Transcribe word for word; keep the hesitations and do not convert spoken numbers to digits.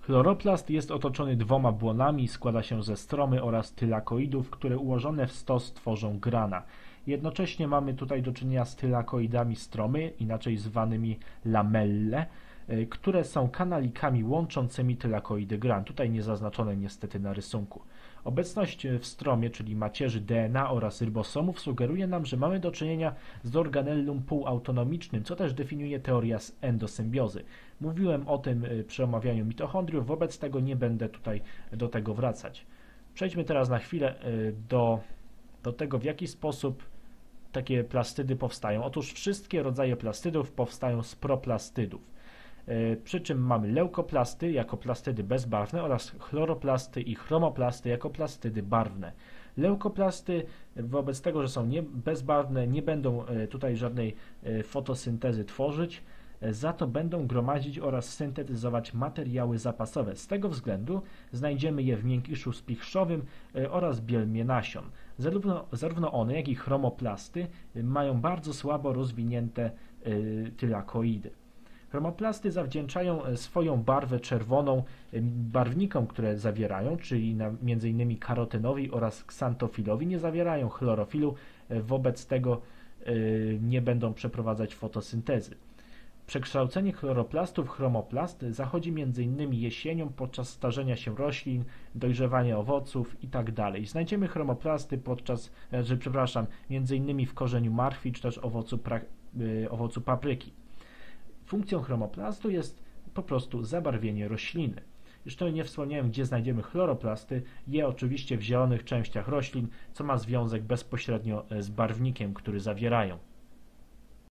Chloroplast jest otoczony dwoma błonami i składa się ze stromy oraz tylakoidów, które ułożone w stos tworzą grana. Jednocześnie mamy tutaj do czynienia z tylakoidami stromy, inaczej zwanymi lamelle, które są kanalikami łączącymi tylakoidy gran. Tutaj nie zaznaczone niestety na rysunku. Obecność w stromie, czyli macierzy D N A oraz rybosomów sugeruje nam, że mamy do czynienia z organellum półautonomicznym, co też definiuje teoria endosymbiozy. Mówiłem o tym przy omawianiu mitochondriów, wobec tego nie będę tutaj do tego wracać. Przejdźmy teraz na chwilę do, do tego, w jaki sposób takie plastydy powstają. Otóż wszystkie rodzaje plastydów powstają z proplastydów. Przy czym mamy leukoplasty jako plastydy bezbarwne oraz chloroplasty i chromoplasty jako plastydy barwne. Leukoplasty wobec tego, że są nie bezbarwne, nie będą tutaj żadnej fotosyntezy tworzyć, za to będą gromadzić oraz syntetyzować materiały zapasowe. Z tego względu znajdziemy je w miękiszu spichrzowym oraz bielmie nasion. Zarówno, zarówno one, jak i chromoplasty mają bardzo słabo rozwinięte tylakoidy. Chromoplasty zawdzięczają swoją barwę czerwoną barwnikom, które zawierają, czyli między innymi karotynowi oraz ksantofilowi. Nie zawierają chlorofilu, wobec tego nie będą przeprowadzać fotosyntezy. Przekształcenie chloroplastu w chromoplast zachodzi między innymi jesienią podczas starzenia się roślin, dojrzewania owoców itd. Znajdziemy chromoplasty podczas, że, przepraszam, między innymi w korzeniu marchwi czy też owocu, pra, owocu papryki. Funkcją chromoplastu jest po prostu zabarwienie rośliny. Już tutaj nie wspomniałem, gdzie znajdziemy chloroplasty. Je oczywiście w zielonych częściach roślin, co ma związek bezpośrednio z barwnikiem, który zawierają.